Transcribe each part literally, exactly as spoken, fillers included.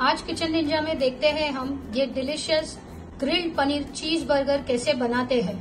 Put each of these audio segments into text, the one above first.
आज kitchen Ninja में देखते हैं हम ये डिलीशियस ग्रिल्ड पनीर चीज बर्गर कैसे बनाते हैं।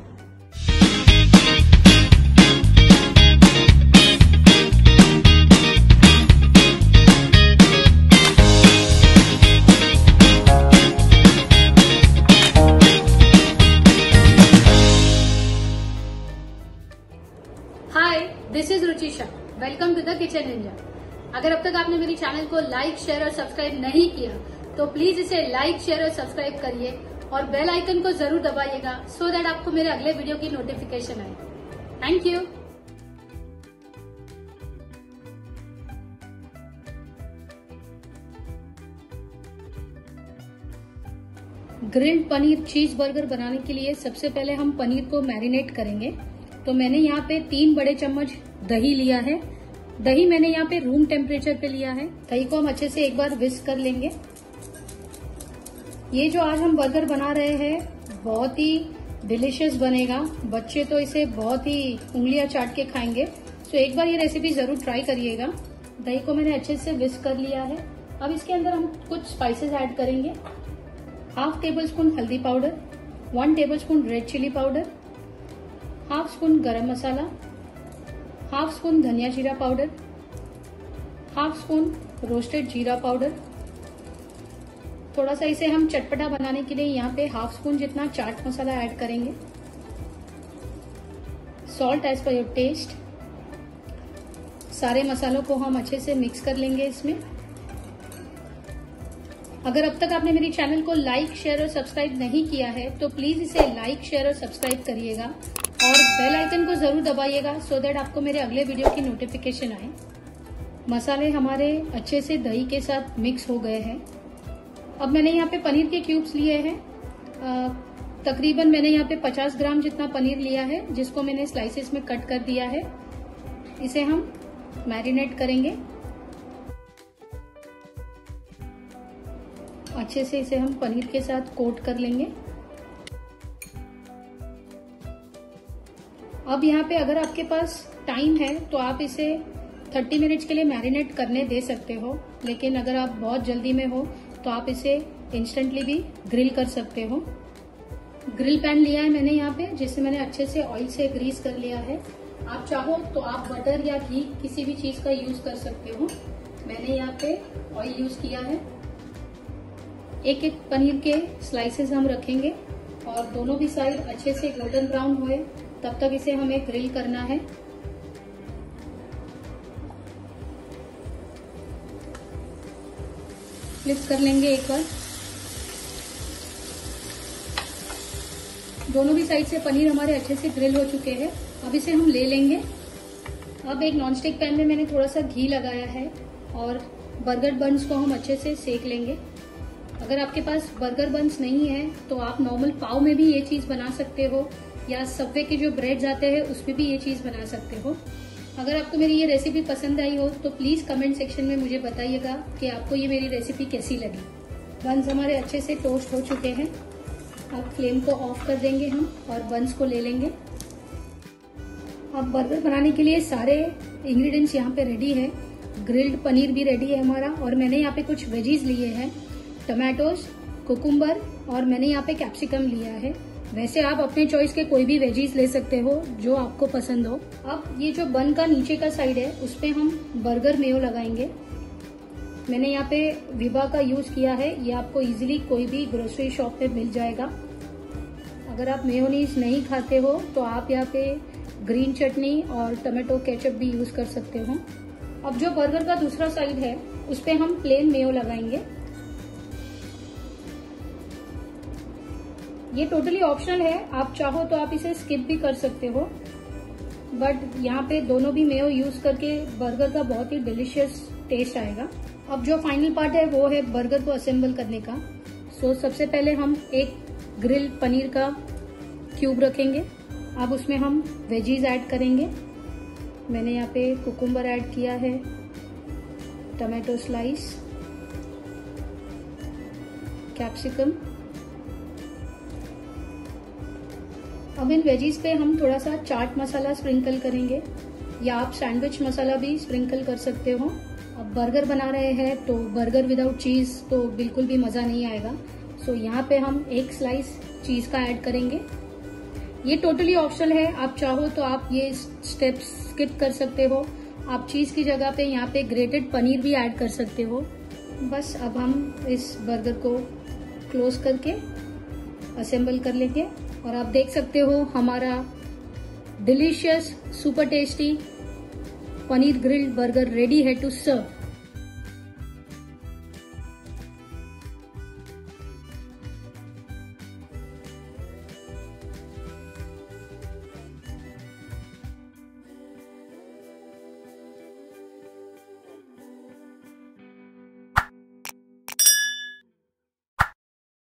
Hi, this is Ruchisha. Welcome to the kitchen ninja. अगर अब तक आपने मेरी चैनल को लाइक, शेयर और सब्सक्राइब नहीं किया तो प्लीज इसे लाइक, शेयर और सब्सक्राइब करिए और बेल आइकन को जरूर दबाइएगा सो दैट आपको मेरे अगले वीडियो की नोटिफिकेशन आए। Thank you. ग्रिल्ड पनीर चीज बर्गर बनाने के लिए सबसे पहले हम पनीर को मैरिनेट करेंगे। तो मैंने यहाँ पे तीन बड़े चम्मच दही लिया है। दही मैंने यहाँ पे रूम टेम्परेचर पे लिया है। दही को हम अच्छे से एक बार विस्क कर लेंगे। ये जो आज हम बर्गर बना रहे हैं बहुत ही डिलिशियस बनेगा। बच्चे तो इसे बहुत ही उंगलियां चाट के खाएंगे। तो एक बार ये रेसिपी जरूर ट्राई करिएगा। दही को मैंने अच्छे से विस्क कर लिया है। अब इसके अंदर हम कुछ स्पाइसेस ऐड करेंगे। हाफ टेबल स्पून हल्दी powder, one tablespoon red chili powder, half spoon garam masala, half spoon धनिया जीरा पाउडर, हाफ स्पून रोस्टेड जीरा पाउडर। थोड़ा सा इसे हम चटपटा बनाने के लिए यहाँ पे हाफ स्पून जितना चाट मसाला ऐड करेंगे। Salt as per your taste. सारे मसालों को हम अच्छे से मिक्स कर लेंगे इसमें। अगर अब तक आपने मेरी चैनल को लाइक, शेयर और सब्सक्राइब नहीं किया है तो प्लीज इसे लाइक, शेयर और सब्सक्राइब करिएगा और बेल आइकन को जरूर दबाइएगा सो दैट आपको मेरे अगले वीडियो की नोटिफिकेशन आए। मसाले हमारे अच्छे से दही के साथ मिक्स हो गए हैं। अब मैंने यहाँ पे पनीर के क्यूब्स लिए हैं। तकरीबन मैंने यहाँ पे पचास ग्राम जितना पनीर लिया है जिसको मैंने स्लाइसेस में कट कर दिया है। इसे हम मैरिनेट करेंगे। अच्छे से इसे हम पनीर के साथ कोट कर लेंगे। अब यहाँ पे अगर आपके पास टाइम है तो आप इसे तीस मिनट्स के लिए मैरिनेट करने दे सकते हो, लेकिन अगर आप बहुत जल्दी में हो तो आप इसे इंस्टेंटली भी ग्रिल कर सकते हो। ग्रिल पैन लिया है मैंने यहाँ पे, जिसे मैंने अच्छे से ऑयल से ग्रीस कर लिया है। आप चाहो तो आप बटर या घी किसी भी चीज का यूज कर सकते हो। मैंने यहाँ पे ऑयल यूज किया है। एक एक पनीर के स्लाइसेस हम रखेंगे और दोनों भी साइड अच्छे से गोल्डन ब्राउन हुए तब तक इसे हमें ग्रिल करना है। फ्लिप कर लेंगे एक बार। दोनों भी साइड से पनीर हमारे अच्छे से ग्रिल हो चुके हैं। अब इसे हम ले लेंगे। अब एक नॉनस्टिक पैन में मैंने थोड़ा सा घी लगाया है और बर्गर बन्स को हम अच्छे से सेक लेंगे। अगर आपके पास बर्गर बन्स नहीं है तो आप नॉर्मल पाव में भी ये चीज बना सकते हो या सबवे के जो ब्रेड्स आते हैं उसमें भी ये चीज बना सकते हो। अगर आपको मेरी ये रेसिपी पसंद आई हो तो प्लीज कमेंट सेक्शन में मुझे बताइएगा कि आपको ये मेरी रेसिपी कैसी लगी। बन्स हमारे अच्छे से टोस्ट हो चुके हैं। अब फ्लेम को ऑफ कर देंगे हम और बन्स को ले लेंगे। अब बर्गर बनाने के लिए सारे इंग्रेडिएंट्स यहाँ पे रेडी है। ग्रिल्ड पनीर भी रेडी है हमारा और मैंने यहाँ पे कुछ वेजीज लिए हैं, टमाटोज, कुकुम्बर और मैंने यहाँ पे कैप्सिकम लिया है। वैसे आप अपने चॉइस के कोई भी वेजीज ले सकते हो जो आपको पसंद हो। अब ये जो बन का नीचे का साइड है उस पे हम बर्गर मेयो लगाएंगे। मैंने यहाँ पे विबा का यूज किया है। ये आपको इजीली कोई भी ग्रोसरी शॉप पे मिल जाएगा। अगर आप मेयोनीज नहीं खाते हो तो आप यहाँ पे ग्रीन चटनी और टमाटो केचप भी यूज कर सकते हो। अब जो बर्गर का दूसरा साइड है उस पे हम प्लेन मेयो लगाएंगे। ये टोटली ऑप्शनल है, आप चाहो तो आप इसे स्किप भी कर सकते हो, बट यहाँ पे दोनों भी मेयो यूज करके बर्गर का बहुत ही डिलिशियस टेस्ट आएगा। अब जो फाइनल पार्ट है वो है बर्गर को असेंबल करने का। सो सबसे पहले हम एक ग्रिल पनीर का क्यूब रखेंगे। अब उसमें हम वेजीज ऐड करेंगे। मैंने यहाँ पे कुकुम्बर ऐड किया है, टमाटो स्लाइस, कैप्सिकम। अब इन वेजीज पे हम थोड़ा सा चाट मसाला स्प्रिंकल करेंगे या आप सैंडविच मसाला भी स्प्रिंकल कर सकते हो। अब बर्गर बना रहे हैं तो बर्गर विदाउट चीज़ तो बिल्कुल भी मज़ा नहीं आएगा। सो यहाँ पे हम एक स्लाइस चीज़ का ऐड करेंगे। ये टोटली ऑप्शनल है, आप चाहो तो आप ये स्टेप्स स्किप कर सकते हो। आप चीज़ की जगह पे यहाँ पे ग्रेटेड पनीर भी ऐड कर सकते हो। बस अब हम इस बर्गर को क्लोज करके असेंबल कर लेंगे और आप देख सकते हो हमारा delicious super tasty paneer grilled burger ready है टू सर्व।